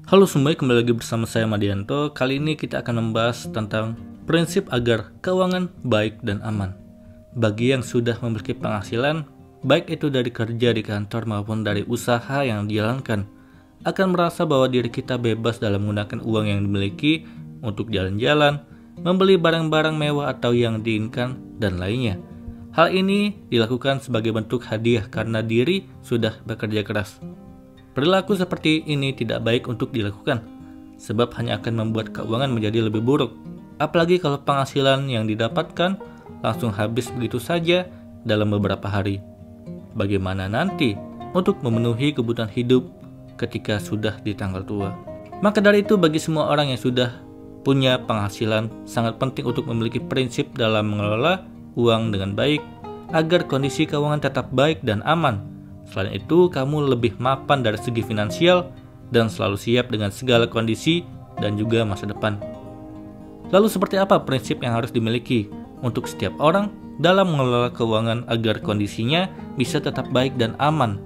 Halo semuanya, kembali lagi bersama saya Madianto. Kali ini kita akan membahas tentang prinsip agar keuangan baik dan aman. Bagi yang sudah memiliki penghasilan, baik itu dari kerja di kantor maupun dari usaha yang dijalankan, akan merasa bahwa diri kita bebas dalam menggunakan uang yang dimiliki untuk jalan-jalan, membeli barang-barang mewah atau yang diinginkan, dan lainnya. Hal ini dilakukan sebagai bentuk hadiah karena diri sudah bekerja keras. Perilaku seperti ini tidak baik untuk dilakukan, sebab hanya akan membuat keuangan menjadi lebih buruk. Apalagi kalau penghasilan yang didapatkan langsung habis begitu saja dalam beberapa hari. Bagaimana nanti untuk memenuhi kebutuhan hidup ketika sudah di tanggal tua? Maka dari itu, bagi semua orang yang sudah punya penghasilan, sangat penting untuk memiliki prinsip dalam mengelola uang dengan baik, agar kondisi keuangan tetap baik dan aman. Selain itu, kamu lebih mapan dari segi finansial dan selalu siap dengan segala kondisi dan juga masa depan. Lalu seperti apa prinsip yang harus dimiliki untuk setiap orang dalam mengelola keuangan agar kondisinya bisa tetap baik dan aman?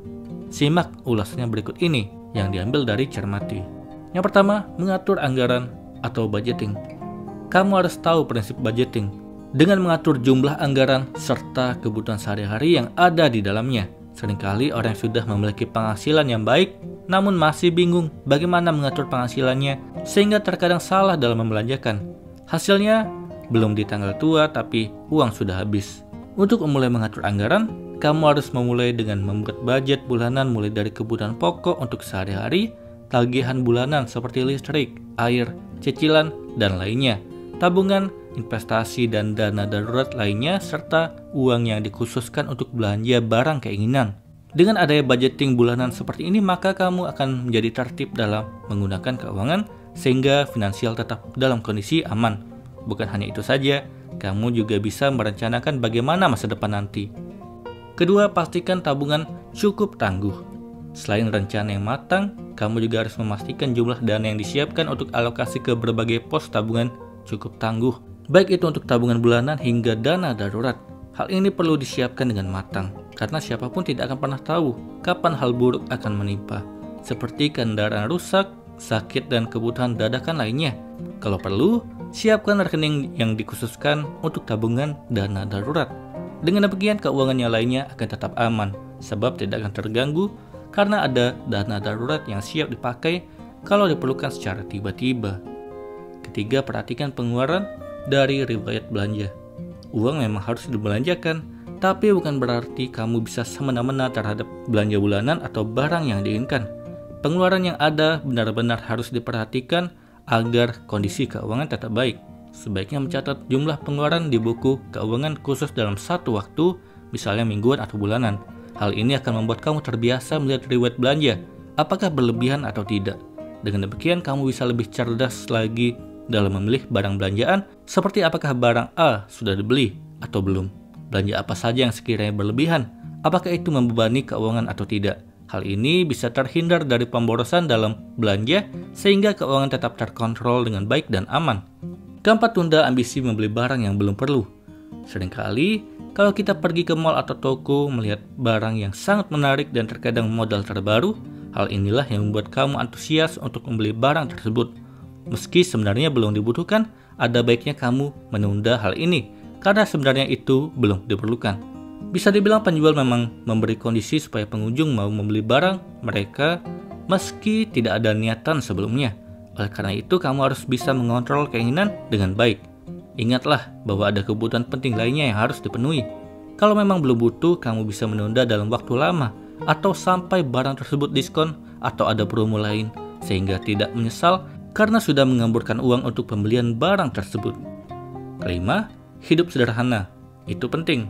Simak ulasannya berikut ini yang diambil dari Cermati. Yang pertama, mengatur anggaran atau budgeting. Kamu harus tahu prinsip budgeting dengan mengatur jumlah anggaran serta kebutuhan sehari-hari yang ada di dalamnya. Seringkali orang yang sudah memiliki penghasilan yang baik namun masih bingung bagaimana mengatur penghasilannya, sehingga terkadang salah dalam membelanjakan. Hasilnya belum di tanggal tua tapi uang sudah habis. Untuk memulai mengatur anggaran, kamu harus memulai dengan membuat budget bulanan mulai dari kebutuhan pokok untuk sehari-hari, tagihan bulanan seperti listrik, air, cicilan, dan lainnya, tabungan, investasi dan dana darurat lainnya, serta uang yang dikhususkan untuk belanja barang keinginan. Dengan adanya budgeting bulanan seperti ini, maka kamu akan menjadi tertib dalam menggunakan keuangan sehingga finansial tetap dalam kondisi aman. Bukan hanya itu saja, kamu juga bisa merencanakan bagaimana masa depan nanti. Kedua, pastikan tabungan cukup tangguh. Selain rencana yang matang, kamu juga harus memastikan jumlah dana yang disiapkan untuk alokasi ke berbagai pos tabungan cukup tangguh, baik itu untuk tabungan bulanan hingga dana darurat. Hal ini perlu disiapkan dengan matang, karena siapapun tidak akan pernah tahu kapan hal buruk akan menimpa, seperti kendaraan rusak, sakit, dan kebutuhan dadakan lainnya. Kalau perlu, siapkan rekening yang dikhususkan untuk tabungan dana darurat. Dengan demikian, keuangan yang lainnya akan tetap aman, sebab tidak akan terganggu karena ada dana darurat yang siap dipakai kalau diperlukan secara tiba-tiba. Ketiga, perhatikan pengeluaran dari riwayat belanja. Uang memang harus dibelanjakan, tapi bukan berarti kamu bisa semena-mena terhadap belanja bulanan atau barang yang diinginkan. Pengeluaran yang ada benar-benar harus diperhatikan agar kondisi keuangan tetap baik. Sebaiknya mencatat jumlah pengeluaran di buku keuangan khusus dalam satu waktu, misalnya mingguan atau bulanan. Hal ini akan membuat kamu terbiasa melihat riwayat belanja, apakah berlebihan atau tidak. Dengan demikian, kamu bisa lebih cerdas lagi dalam memilih barang belanjaan, seperti apakah barang A sudah dibeli atau belum, belanja apa saja yang sekiranya berlebihan, apakah itu membebani keuangan atau tidak. Hal ini bisa terhindar dari pemborosan dalam belanja sehingga keuangan tetap terkontrol dengan baik dan aman. Keempat, tunda ambisi membeli barang yang belum perlu. Seringkali kalau kita pergi ke mall atau toko melihat barang yang sangat menarik dan terkadang modal terbaru, hal inilah yang membuat kamu antusias untuk membeli barang tersebut. Meski sebenarnya belum dibutuhkan, ada baiknya kamu menunda hal ini, karena sebenarnya itu belum diperlukan. Bisa dibilang penjual memang memberi kondisi supaya pengunjung mau membeli barang mereka meski tidak ada niatan sebelumnya. Oleh karena itu, kamu harus bisa mengontrol keinginan dengan baik. Ingatlah bahwa ada kebutuhan penting lainnya yang harus dipenuhi. Kalau memang belum butuh, kamu bisa menunda dalam waktu lama, atau sampai barang tersebut diskon atau ada promo lain, sehingga tidak menyesal karena sudah mengamburkan uang untuk pembelian barang tersebut. Kelima, hidup sederhana. Itu penting.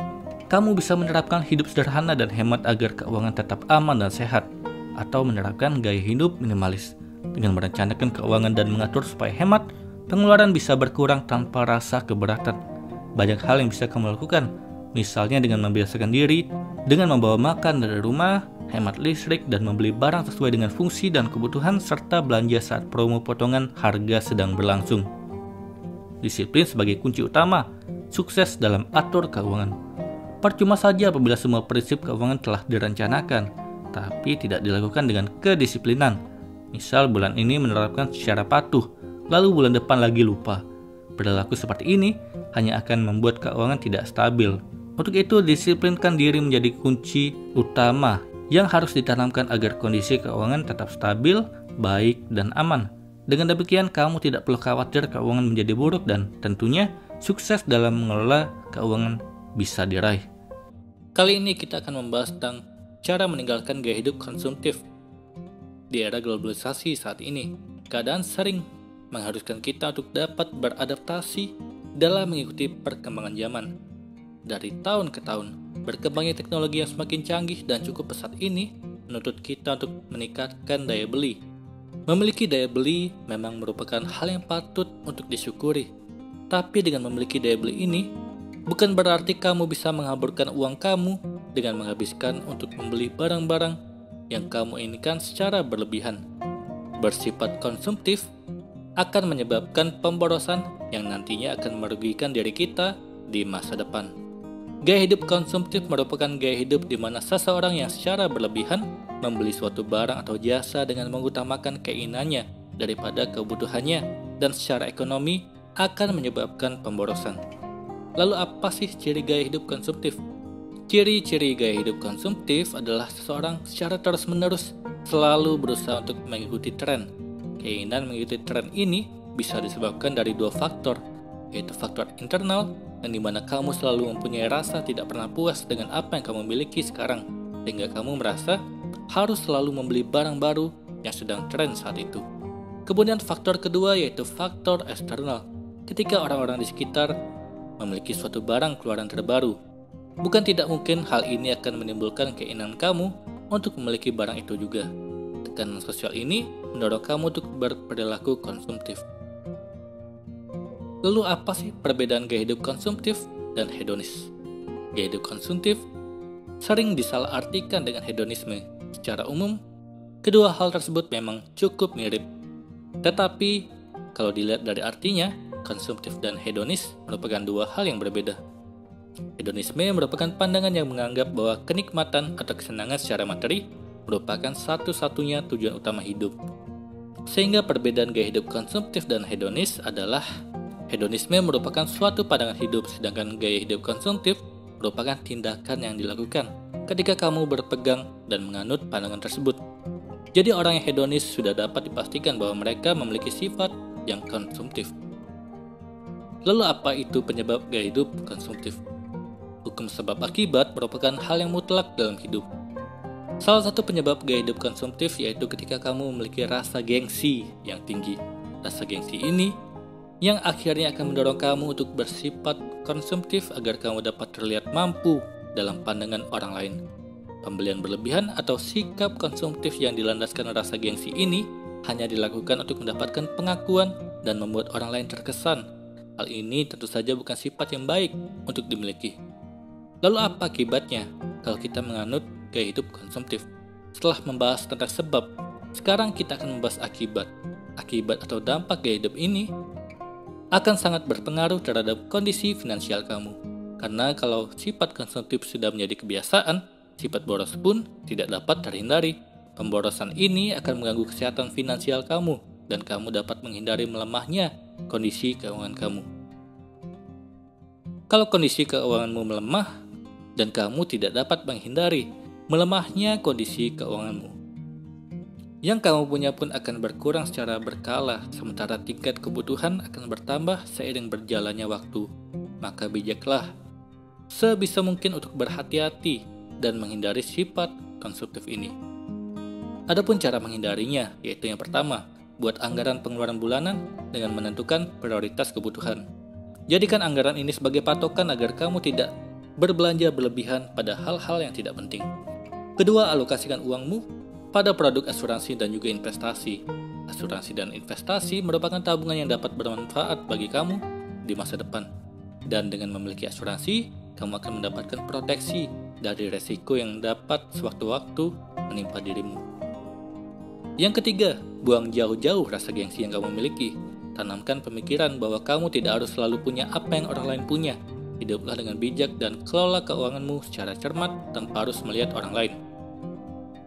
Kamu bisa menerapkan hidup sederhana dan hemat agar keuangan tetap aman dan sehat, atau menerapkan gaya hidup minimalis. Dengan merencanakan keuangan dan mengatur supaya hemat, pengeluaran bisa berkurang tanpa rasa keberatan. Banyak hal yang bisa kamu lakukan, misalnya dengan membiasakan diri, dengan membawa makan dari rumah, hemat listrik, dan membeli barang sesuai dengan fungsi dan kebutuhan, serta belanja saat promo potongan harga sedang berlangsung. Disiplin sebagai kunci utama sukses dalam atur keuangan. Percuma saja apabila semua prinsip keuangan telah direncanakan, tapi tidak dilakukan dengan kedisiplinan. Misal bulan ini menerapkan secara patuh, lalu bulan depan lagi lupa. Perilaku seperti ini hanya akan membuat keuangan tidak stabil. Untuk itu, disiplinkan diri menjadi kunci utama yang harus ditanamkan agar kondisi keuangan tetap stabil, baik, dan aman. Dengan demikian, kamu tidak perlu khawatir keuangan menjadi buruk dan tentunya sukses dalam mengelola keuangan bisa diraih. Kali ini kita akan membahas tentang cara meninggalkan gaya hidup konsumtif. Di era globalisasi saat ini, keadaan sering mengharuskan kita untuk dapat beradaptasi dalam mengikuti perkembangan zaman. Dari tahun ke tahun, berkembangnya teknologi yang semakin canggih dan cukup pesat ini menuntut kita untuk meningkatkan daya beli. Memiliki daya beli memang merupakan hal yang patut untuk disyukuri. Tapi dengan memiliki daya beli ini, bukan berarti kamu bisa menghamburkan uang kamu dengan menghabiskan untuk membeli barang-barang yang kamu inginkan secara berlebihan. Bersifat konsumtif akan menyebabkan pemborosan yang nantinya akan merugikan diri kita di masa depan. Gaya hidup konsumtif merupakan gaya hidup di mana seseorang yang secara berlebihan membeli suatu barang atau jasa dengan mengutamakan keinginannya daripada kebutuhannya dan secara ekonomi akan menyebabkan pemborosan. Lalu apa sih ciri gaya hidup konsumtif? Ciri-ciri gaya hidup konsumtif adalah seseorang secara terus-menerus selalu berusaha untuk mengikuti tren. Keinginan mengikuti tren ini bisa disebabkan dari dua faktor, yaitu faktor internal, yang dimana kamu selalu mempunyai rasa tidak pernah puas dengan apa yang kamu miliki sekarang, sehingga kamu merasa harus selalu membeli barang baru yang sedang tren saat itu. Kemudian faktor kedua yaitu faktor eksternal, ketika orang-orang di sekitar memiliki suatu barang keluaran terbaru. Bukan tidak mungkin hal ini akan menimbulkan keinginan kamu untuk memiliki barang itu juga. Tekanan sosial ini mendorong kamu untuk berperilaku konsumtif. Lalu apa sih perbedaan gaya hidup konsumtif dan hedonis? Gaya hidup konsumtif sering disalahartikan dengan hedonisme. Secara umum, kedua hal tersebut memang cukup mirip. Tetapi, kalau dilihat dari artinya, konsumtif dan hedonis merupakan dua hal yang berbeda. Hedonisme merupakan pandangan yang menganggap bahwa kenikmatan atau kesenangan secara materi merupakan satu-satunya tujuan utama hidup. Sehingga perbedaan gaya hidup konsumtif dan hedonis adalah hedonisme merupakan suatu pandangan hidup, sedangkan gaya hidup konsumtif merupakan tindakan yang dilakukan ketika kamu berpegang dan menganut pandangan tersebut. Jadi orang yang hedonis sudah dapat dipastikan bahwa mereka memiliki sifat yang konsumtif. Lalu apa itu penyebab gaya hidup konsumtif? Hukum sebab akibat merupakan hal yang mutlak dalam hidup. Salah satu penyebab gaya hidup konsumtif yaitu ketika kamu memiliki rasa gengsi yang tinggi. Rasa gengsi ini yang akhirnya akan mendorong kamu untuk bersifat konsumtif agar kamu dapat terlihat mampu dalam pandangan orang lain. Pembelian berlebihan atau sikap konsumtif yang dilandaskan rasa gengsi ini hanya dilakukan untuk mendapatkan pengakuan dan membuat orang lain terkesan. Hal ini tentu saja bukan sifat yang baik untuk dimiliki. Lalu apa akibatnya kalau kita menganut gaya hidup konsumtif? Setelah membahas tentang sebab, sekarang kita akan membahas akibat. Akibat atau dampak gaya hidup ini akan sangat berpengaruh terhadap kondisi finansial kamu. Karena kalau sifat konsumtif sudah menjadi kebiasaan, sifat boros pun tidak dapat terhindari. Pemborosan ini akan mengganggu kesehatan finansial kamu dan kamu dapat menghindari melemahnya kondisi keuangan kamu. Kalau kondisi keuanganmu melemah dan kamu tidak dapat menghindari melemahnya kondisi keuanganmu, yang kamu punya pun akan berkurang secara berkala, sementara tingkat kebutuhan akan bertambah seiring berjalannya waktu. Maka bijaklah sebisa mungkin untuk berhati-hati dan menghindari sifat konsumtif ini. Adapun cara menghindarinya, yaitu yang pertama, buat anggaran pengeluaran bulanan dengan menentukan prioritas kebutuhan. Jadikan anggaran ini sebagai patokan agar kamu tidak berbelanja berlebihan pada hal-hal yang tidak penting. Kedua, alokasikan uangmu pada produk asuransi dan juga investasi. Asuransi dan investasi merupakan tabungan yang dapat bermanfaat bagi kamu di masa depan. Dan dengan memiliki asuransi, kamu akan mendapatkan proteksi dari resiko yang dapat sewaktu-waktu menimpa dirimu. Yang ketiga, buang jauh-jauh rasa gengsi yang kamu miliki. Tanamkan pemikiran bahwa kamu tidak harus selalu punya apa yang orang lain punya. Hiduplah dengan bijak dan kelola keuanganmu secara cermat tanpa harus melihat orang lain.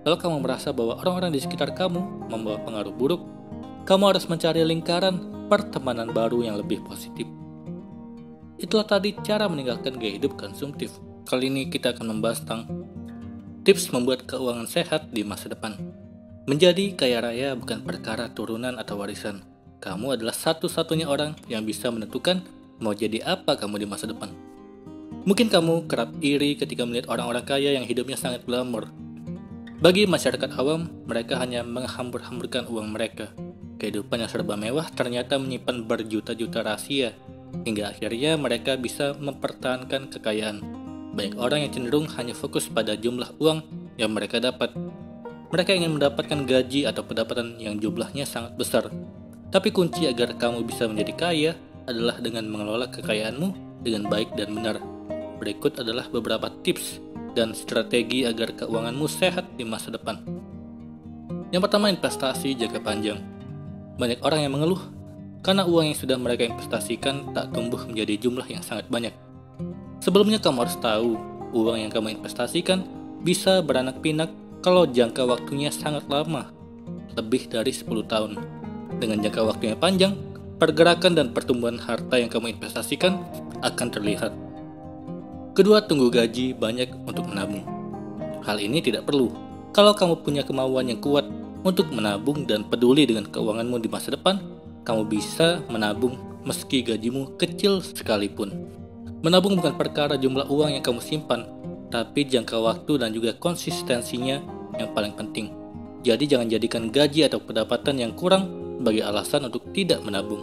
Kalau kamu merasa bahwa orang-orang di sekitar kamu membawa pengaruh buruk, kamu harus mencari lingkaran pertemanan baru yang lebih positif. Itulah tadi cara meninggalkan gaya hidup konsumtif. Kali ini kita akan membahas tentang tips membuat keuangan sehat di masa depan. Menjadi kaya raya bukan perkara turunan atau warisan. Kamu adalah satu-satunya orang yang bisa menentukan mau jadi apa kamu di masa depan. Mungkin kamu kerap iri ketika melihat orang-orang kaya yang hidupnya sangat glamor. Bagi masyarakat awam, mereka hanya menghambur-hamburkan uang mereka. Kehidupan yang serba mewah ternyata menyimpan berjuta-juta rahasia, hingga akhirnya mereka bisa mempertahankan kekayaan. Banyak orang yang cenderung hanya fokus pada jumlah uang yang mereka dapat. Mereka ingin mendapatkan gaji atau pendapatan yang jumlahnya sangat besar. Tapi kunci agar kamu bisa menjadi kaya adalah dengan mengelola kekayaanmu dengan baik dan benar. Berikut adalah beberapa tips dan strategi agar keuanganmu sehat di masa depan. Yang pertama, investasi jangka panjang. Banyak orang yang mengeluh karena uang yang sudah mereka investasikan tak tumbuh menjadi jumlah yang sangat banyak. Sebelumnya kamu harus tahu, uang yang kamu investasikan bisa beranak pinak kalau jangka waktunya sangat lama, lebih dari 10 tahun. Dengan jangka waktunya panjang, pergerakan dan pertumbuhan harta yang kamu investasikan akan terlihat. Kedua, tunggu gaji banyak untuk menabung. Hal ini tidak perlu. Kalau kamu punya kemauan yang kuat untuk menabung dan peduli dengan keuanganmu di masa depan, kamu bisa menabung meski gajimu kecil sekalipun. Menabung bukan perkara jumlah uang yang kamu simpan, tapi jangka waktu dan juga konsistensinya yang paling penting. Jadi jangan jadikan gaji atau pendapatan yang kurang sebagai alasan untuk tidak menabung.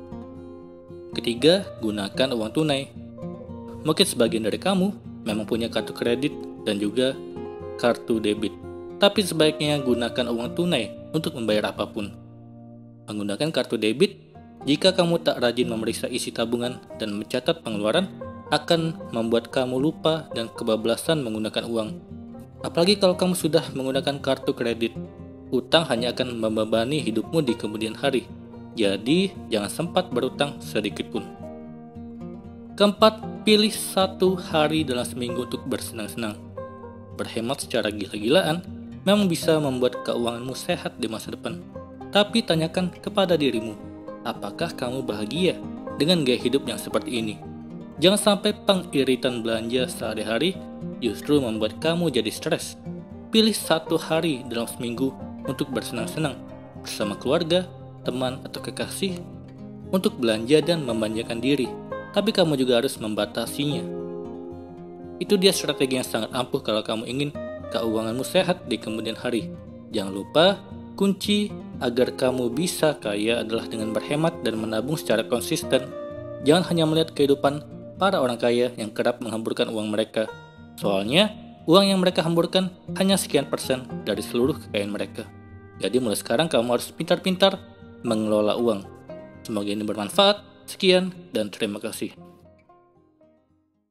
Ketiga, gunakan uang tunai. Mungkin sebagian dari kamu memang punya kartu kredit dan juga kartu debit. Tapi sebaiknya gunakan uang tunai untuk membayar apapun. Menggunakan kartu debit, jika kamu tak rajin memeriksa isi tabungan dan mencatat pengeluaran, akan membuat kamu lupa dan kebablasan menggunakan uang. Apalagi kalau kamu sudah menggunakan kartu kredit, utang hanya akan membebani hidupmu di kemudian hari. Jadi, jangan sempat berutang sedikit pun. Keempat, pilih satu hari dalam seminggu untuk bersenang-senang. Berhemat secara gila-gilaan memang bisa membuat keuanganmu sehat di masa depan. Tapi tanyakan kepada dirimu, apakah kamu bahagia dengan gaya hidup yang seperti ini? Jangan sampai pengiritan belanja sehari-hari justru membuat kamu jadi stres. Pilih satu hari dalam seminggu untuk bersenang-senang bersama keluarga, teman, atau kekasih, untuk belanja dan memanjakan diri. Tapi kamu juga harus membatasinya. Itu dia strategi yang sangat ampuh kalau kamu ingin keuanganmu sehat di kemudian hari. Jangan lupa, kunci agar kamu bisa kaya adalah dengan berhemat dan menabung secara konsisten. Jangan hanya melihat kehidupan para orang kaya yang kerap menghamburkan uang mereka. Soalnya, uang yang mereka hamburkan hanya sekian persen dari seluruh kekayaan mereka. Jadi mulai sekarang kamu harus pintar-pintar mengelola uang. Semoga ini bermanfaat. Sekian dan terima kasih.